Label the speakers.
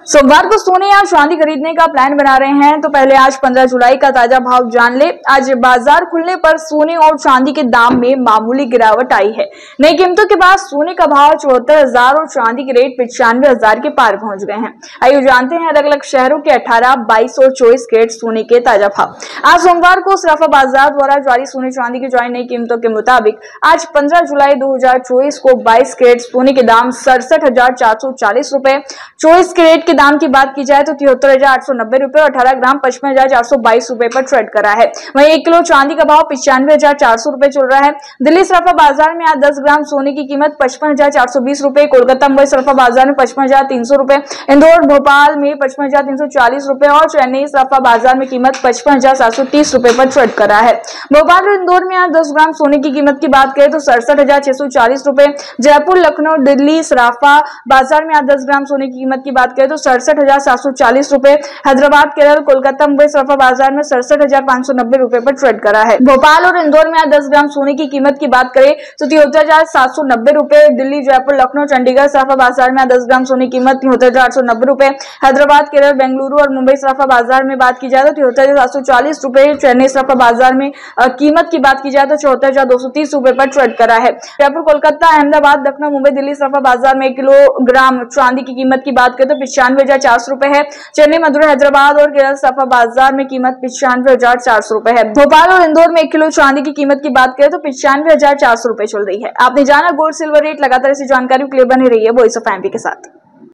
Speaker 1: सोमवार को सोने या चांदी खरीदने का प्लान बना रहे हैं तो पहले आज 15 जुलाई का ताजा भाव जान ले। आज बाजार खुलने पर सोने और चांदी के दाम में मामूली गिरावट आई है। नई कीमतों के बाद सोने का भाव 74,000 और चांदी के रेट 95,000 के पार पहुंच गए हैं। आइए जानते हैं अलग अलग शहरों के 18, 22 और 24 कैरेट सोने के ताजा भाव। आज सोमवार को सराफा बाजार द्वारा जारी सोने चांदी की जारी नई कीमतों के मुताबिक आज 15 जुलाई 2024 को 22 कैरेट सोने के दाम 67,440 रुपए, 24 कैरेट के दाम की बात की जाए तो 73,890 रुपए और 18 ग्राम 55,422 रुपए पर ट्रेड करा है। वहीं 1 किलो चांदी का भाव 95,400 रुपए चल रहा है। दिल्ली सराफा बाजार में आज 10 ग्राम सोने की कीमत 55,420 रुपए, कोलकाता मुंबई सराफा बाजार में 55,300 रुपए, इंदौर भोपाल में 55,340 रुपए और चेन्नई सराफा बाजार में कीमत 55,730 रुपए पर ट्रेड करा है। भोपाल और इंदौर में आज 10 ग्राम सोने की कीमत की बात करें तो 67,640 रुपए, जयपुर, लखनऊ, दिल्ली सराफा बाजार में आज 10 ग्राम सोने की कीमत की बात करें तो 67,740 रुपए, हैदराबाद, केरल, कोलकाता, मुंबई सराफा बाजार में 67,590 रुपए पर ट्रेड करा है। भोपाल और इंदौर में आज 10 ग्राम सोने की कीमत की बात करें तो 73,790 रुपए, दिल्ली, जयपुर, लखनऊ, चंडीगढ़ सराफा बाजार में 10 ग्राम सोने की कीमत 73,890 रुपए, हैदराबाद, केरल, बेंगलुरु और मुंबई सराफा बाजार में बात की जाए तो 73,740 रुपए, चेन्नई सराफा बाजार में कीमत की बात की जाए तो 74,230 रुपए पर ट्रेड करा है। जयपुर, कोलकाता, अहमदाबाद, लखनऊ, मुंबई, दिल्ली सराफा बाजार में 1 किलोग्राम चांदी की कीमत की बात करें तो 95,400 रुपए है। चेन्नई, मदुरै, हैदराबाद और केरल सराफा बाजार में कीमत 95,400 रुपए है। भोपाल और इंदौर में 1 किलो चांदी की कीमत की बात करें तो 95,400 रुपए चल रही है। आपने जाना गोल्ड सिल्वर रेट, लगातार ऐसी जानकारी के लिए बने रही है वॉइस ऑफ एमपी के साथ।